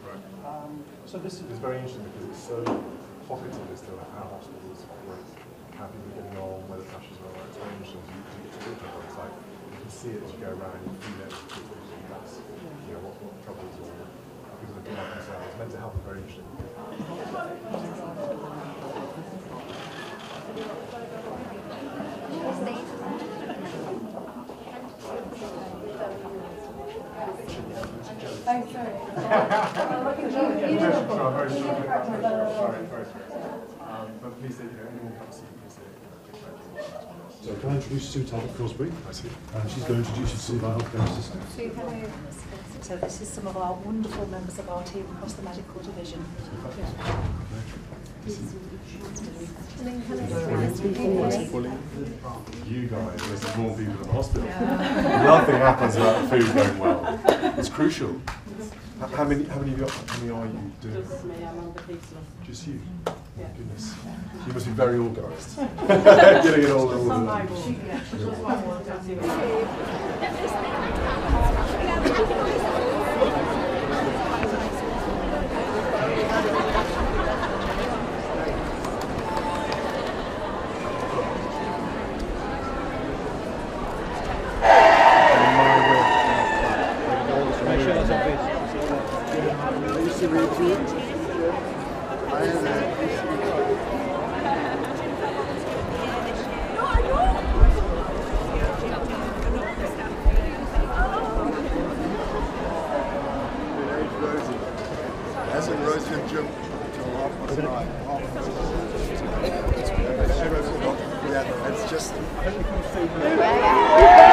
So this is very interesting because it's so pocketed as to how hospitals operate, how people are getting on, whether pressures are right. It's very interesting to get to talk to everyone. It's like you can see it as you go around, you feel it, that's what troubles or people are doing themselves. Mental health is very interesting. I'm sorry. But please, anyone come see me, So can I introduce Sue Talbot-Crosby? I see. She's going to introduce you to some of our healthcare assistant. So this is some of our wonderful members of our team across the medical division. You guys, there's more people in the hospital. Nothing happens without the food going well. It's crucial. How many are you doing? Just me, I'm on the pizza. Just you? Yeah. Goodness. You must be very organised. Getting it all in order. Hasn't Rosie and Jim until 9:30. Yeah, it's just.